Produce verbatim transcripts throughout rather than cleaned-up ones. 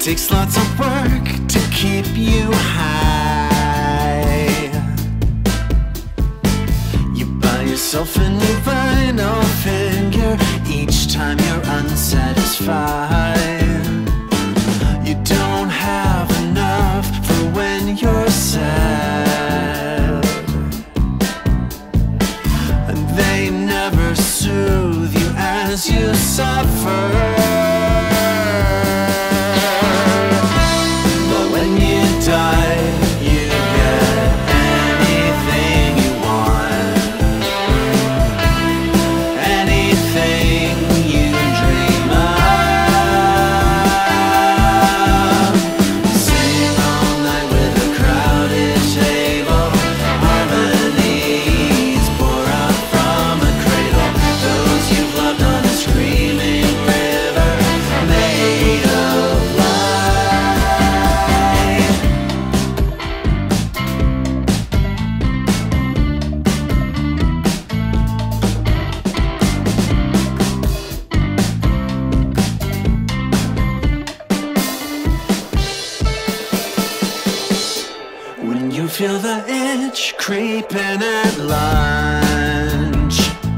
takes lots of work to keep you high. You buy yourself a new vinyl figure each time you're unsatisfied. You don't have enough for when you're sad, and they never soothe you as you suffer. Feel the itch creeping at lunch.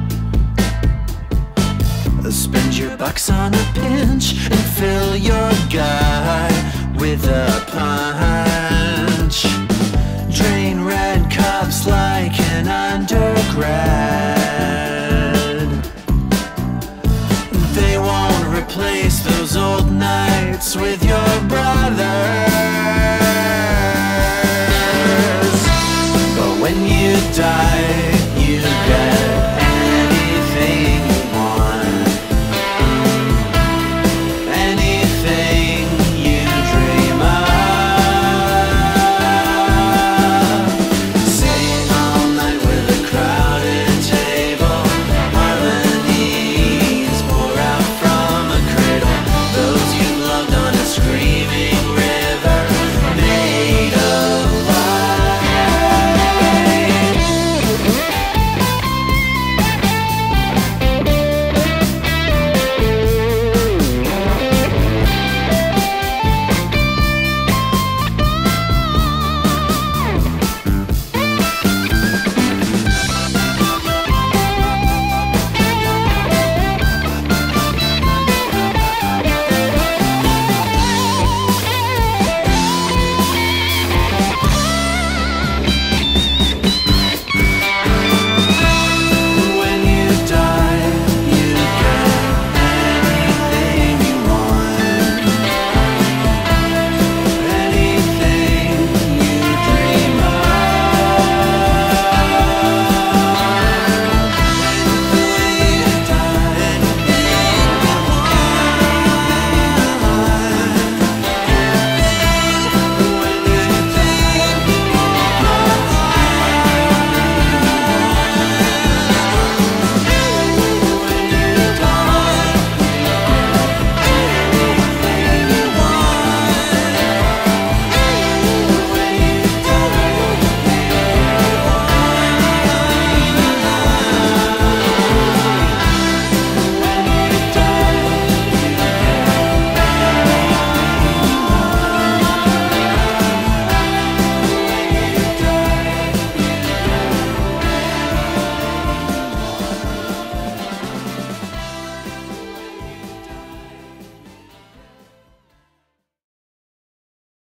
Spend your bucks on a pinch and fill your gut with a punch. Drain red cups like an undergrad. They won't replace those old nights with